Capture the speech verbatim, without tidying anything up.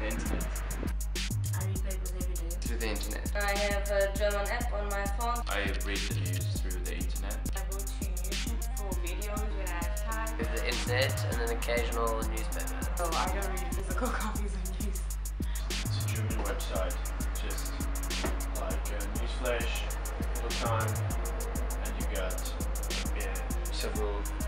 The internet. I read papers every day. Through the internet. I have a German app on my phone. I read the news through the internet. I go to YouTube for videos when I have time. With the internet and an occasional newspaper. So I don't read physical copies of news. It's a German website, just like a newsflash all the time, and you got yeah, several